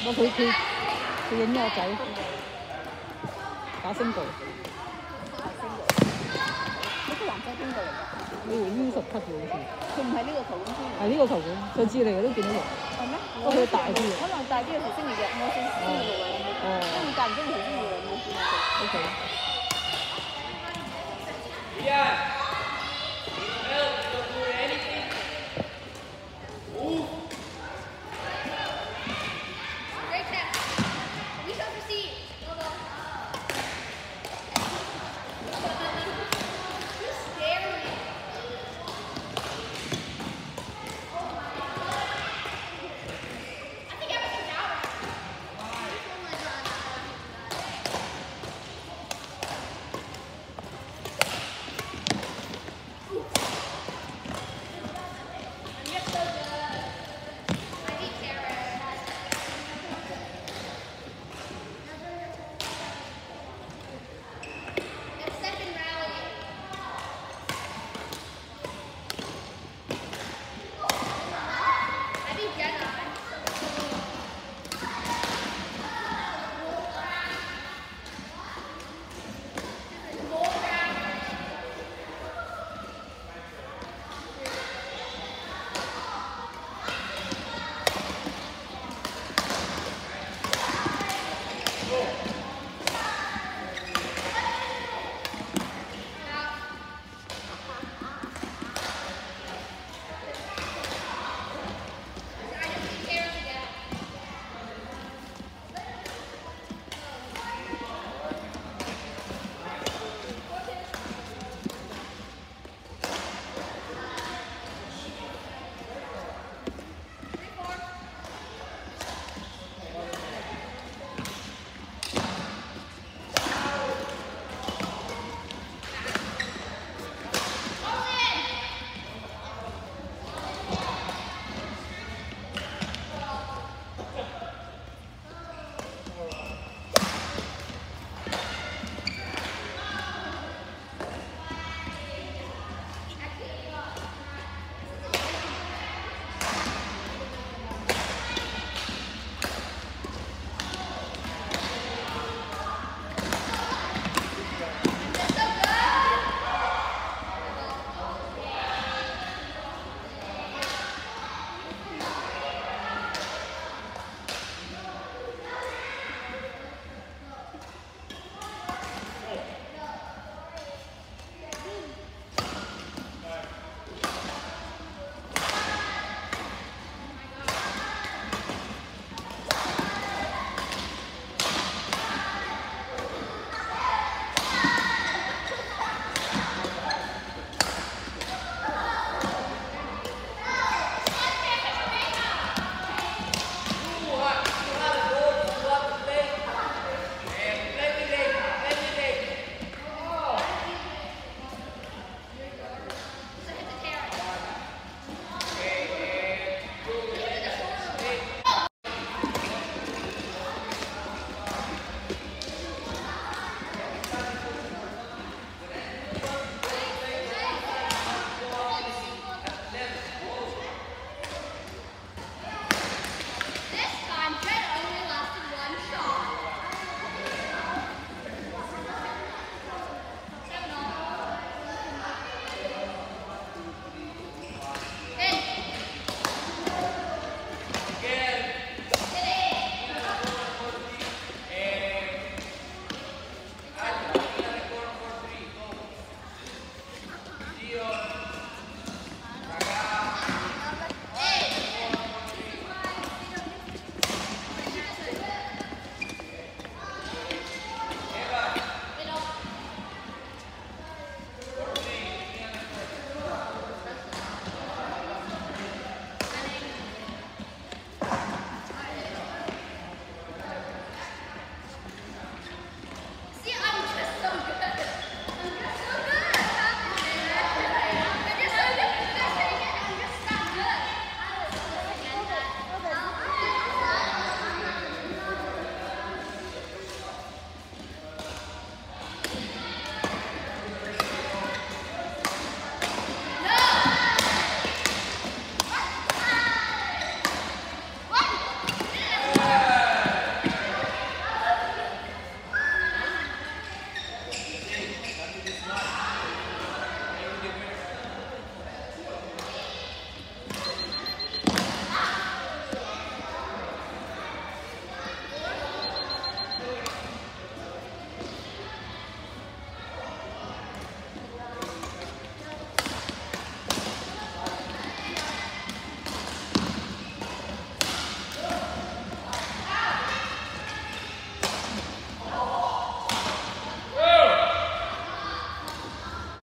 佢影咗我仔打星隊。 呢個男仔邊個嚟㗎？ 你回 U10級嘅好似。 佢唔係呢個球館先。係呢個球館，上次嚟嘅都見到佢。係咩？不過佢大啲嘅。 可能大啲嘅係星期日，我星期六嚟冇。因為間唔中係星期六冇見到佢。 OK。